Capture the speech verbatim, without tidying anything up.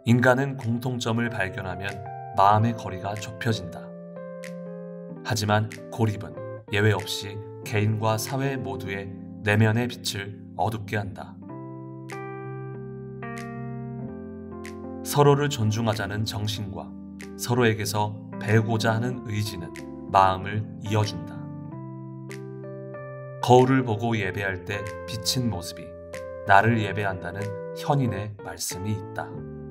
인간은 공통점을 발견하면 마음의 거리가 좁혀진다. 하지만 고립은 예외 없이 개인과 사회 모두의 내면의 빛을 어둡게 한다. 서로를 존중하자는 정신과 서로에게서 배우고자 하는 의지는 마음을 이어준다. 거울을 보고 예배할 때 비친 모습이 나를 예배한다는 현인의 말씀이 있다.